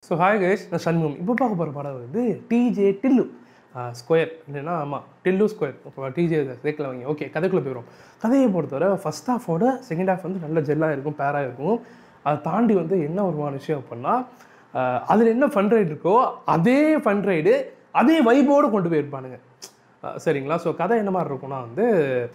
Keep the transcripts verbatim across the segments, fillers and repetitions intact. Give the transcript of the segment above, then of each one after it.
So hi guys, நான் சண்முகம். இப்போ பார்க்க போகிற படம் வந்து டிஜே டில்லு ஸ்கொயர் இல்லைன்னா ஆமாம் டில்லு ஸ்கொயர். இப்போ டிஜே சேர்க்கல வாங்க. ஓகே, கதைக்குள்ளே போயிடும். கதையை பொறுத்தவரை ஃபஸ்ட் ஹாஃபோட செகண்ட் ஹாஃப் வந்து நல்ல ஜெல்லாக இருக்கும், பேராக இருக்கும். அதை தாண்டி வந்து என்ன ஒரு விஷயம் அப்படின்னா, அதில் என்ன ஃபன் ரைடு இருக்கோ அதே ஃபன் ரைடு அதே வைபோடு கொண்டு போயிருப்பானுங்க. சரிங்களா? ஸோ கதை என்ன மாதிரி இருக்கும்னா வந்து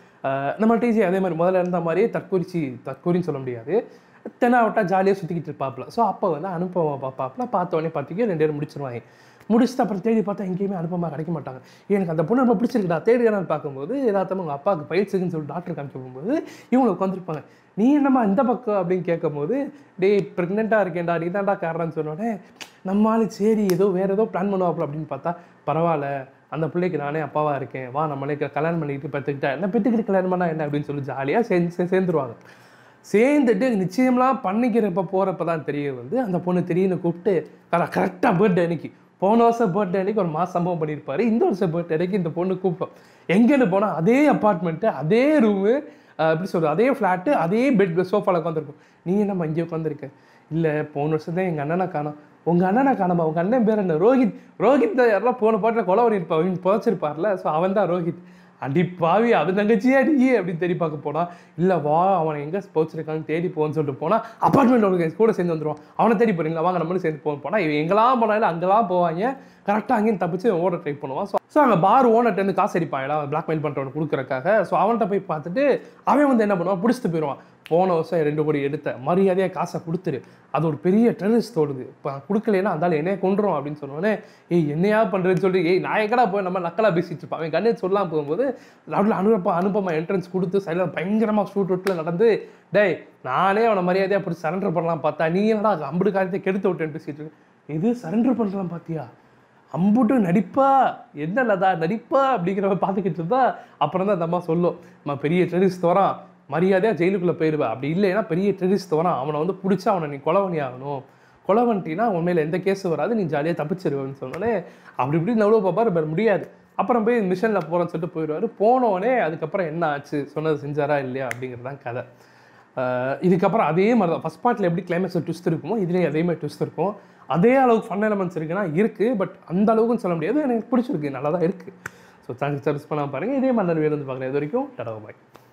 நம்ம டிஜே அதே மாதிரி முதல்ல இருந்த மாதிரியே தற்கொறிச்சி தற்கொறின்னு சொல்ல முடியாது, தெனாவட்டா ஜாலியாக சுற்றிக்கிட்டு இருப்பாப்புல. ஸோ அப்போ வந்து அனுப்பமா பார்ப்பாப்புல. பார்த்தோன்னே பார்த்திக்க ரெண்டு பேரும் முடிச்சிருவாங்க. முடிச்சுட்டு அப்புறம் தேடி பார்த்தா எங்கேயுமே அனுப்பமா கிடைக்க மாட்டாங்க. எனக்கு அந்த பொண்ணு ரொம்ப பிடிச்சிருக்குடா தேடியானு பார்க்கும்போது எல்லாத்தமும் உங்கள் அப்பாவுக்கு பயிற்சிக்குன்னு சொல்லி டாக்டர் காமிச்சு போகும்போது இவங்களை உட்காந்துருப்பாங்க. நீ என்னம்மா இந்த பக்கம் அப்படின்னு கேட்கும்போது, டே ப்ரெக்னெண்ட்டாக இருக்கேன்டா, நீ தான்டா காரணம்னு சொன்னோடனே நம்மளால சரி ஏதோ வேறு ஏதோ பிளான் பண்ணுவாப்புல அப்படின்னு பார்த்தா, பரவாயில்ல அந்த பிள்ளைக்கு நானே அப்பாவாக இருக்கேன், வா நம்மளே கல்யாணம் பண்ணிக்கிட்டு பெற்றுக்கிட்டா என்ன பெற்றுக்கிட்டு கல்யாணம் பண்ணா என்ன அப்படின்னு சொல்லி ஜாலியாக சேர்ந்து சேர்ந்துருவாங்க. சேர்ந்துட்டு நிச்சயம்லாம் பண்ணிக்கிறப்ப போகிறப்ப தான் தெரிய வந்து அந்த பொண்ணு திடீர்னு கூப்பிட்டு கரெக்டாக பர்த்டே அன்னைக்கு, போன வருஷம் பர்த்டே அன்னைக்கு ஒரு மாதம் சம்பவம் பண்ணியிருப்பாரு, இந்த வருஷம் பர்த்டே அன்னைக்கு இந்த பொண்ணு கூப்பிட்டோம். எங்கேன்னு போனால் அதே அப்பார்ட்மெண்ட்டு, அதே ரூமு, எப்படி சொல்கிறது, அதே ஃப்ளாட்டு, அதே பெட் சோஃபாவில் உட்காந்துருக்கும். நீ என்னம்மா இங்கே உட்காந்துருக்க? இல்லை போன வருஷம் தான் எங்கள் அண்ணனை காணோம். உங்கள் அண்ணனை காணாமா? உங்கள் அண்ணன் பேர் என்ன? ரோஹித். ரோஹித் தான் யாரெல்லாம் போன பாட்டில் கொலை பண்ணியிருப்பா அவங்க புதைச்சிருப்பார்ல, ஸோ அவன் தான் ரோஹித். அடி பாவி அவன் தங்கச்சியே அடியே அப்படின்னு தேடி பார்க்க போனா, இல்லை வா அவனை எங்கே போச்சிருக்கான்னு தேடி போன்னு சொல்லிட்டு போனால் அப்பார்ட்மெண்ட் அவனுக்கு கூட சேர்ந்து வந்துடுவான். அவனை தேடி போறீங்களா, வாங்க நம்மளும் சேர்ந்து போகணும் போனால் இவன் எங்கெல்லாம் போனாலும் அங்கெல்லாம் போவாங்க. கரெக்டாக அங்கேயும் தப்பிச்சு ஓட ட்ரை பண்ணுவான். ஸோ ஸோ அங்கே பார் ஓனர்ட்டு காசு அடிப்பான் எல்லாம் பிளாக்மெயில் பண்ணுறவனை கொடுக்குறக்காக. ஸோ அவன்கிட்ட போய் பார்த்துட்டு அவன் வந்து என்ன பண்ணுவான், பிடிச்சிட்டு போயிடுவான். போன வருஷம் ரெண்டு கோடி எடுத்த மரியாதையாக காசை கொடுத்துரு, அது ஒரு பெரிய டெரரிஸ்ட் ஓடுது, இப்போ கொடுக்கலன்னா அந்தாலும் என்னையே கொண்டுரும் அப்படின்னு சொன்னோன்னே, ஏய் என்னையா பண்ணுறேன்னு சொல்லி ஏய் நான் எங்கடா போய் நம்ம நக்கலாக பேசிட்டு இருப்பான். அவன் கண்ணே சொல்லலாம் போகும்போது நடுவில் அனுப்பா அனுப்பமா என்ட்ரன்ஸ் கொடுத்து சைடில் பயங்கரமாக ஷூட் அவுட்டில் நடந்து, டேய் நானே அவனை மரியாதையாக அப்படி சரண்டர் பண்ணலாம் பார்த்தா நீ என்னடா அம்புடு காரியத்தை கெடுத்து விட்டேன்னு பேசிட்டு இருக்கு. இது சரண்டர் பண்ணலாம் பார்த்தியா, அம்புட்டு நடிப்பா என்ன லதா நடிப்பா அப்படிங்கிறவ பார்த்துக்கிட்டு இருந்தா அப்புறம் தான் அந்த அம்மா சொல்லும், நம்ம பெரிய டெரரிஸ்ட் வரான், மரியாதையாக ஜெயிலுக்குள்ளே போயிடுவேன், அப்படி இல்லைன்னா பெரிய டெரரிஸ்ட் வரான், அவனை வந்து பிடிச்சா அவனை நீ கொலை பண்ணி ஆகணும், கொலை பண்ணிட்டீங்கன்னா உண்மையில் எந்த கேஸும் வராது, நீ ஜாலியாக தப்பிச்சிருவேன்னு சொன்னோன்னே அப்படி இப்படி நவ்வளோ பார்ப்பார் முடியாது. அப்புறம் போய் மிஷனில் போகிறேன்னு சொல்லிட்டு போயிடுவார். போனோடனே அதுக்கப்புறம் என்ன ஆச்சு, சொன்னது செஞ்சாரா இல்லையா அப்படிங்கிறது தான் கதை. இதுக்கப்புறம் அதே மாதிரி தான் ஃபஸ்ட் பார்ட்டில் எப்படி கிளைமேக்ஸ் ட்விஸ்ட் இருக்குமோ இதுலேயே அதே மாதிரி ட்விஸ்ட் இருக்கும். அதே அளவுக்கு ஃபன் எலமெண்ட்ஸ் இருக்குன்னா இருக்குது, பட் அந்த அளவுக்குன்னு சொல்ல முடியாது. எனக்கு பிடிச்சிருக்கு, நல்லா தான் இருக்குது. ஸோ தேங்க்ஸ் சர்வீஸ் பண்ணாமல் பாருங்கள். இதே மாதிரி வேறு வந்து பார்க்குறேன். இது வரைக்கும் டடா பாய்.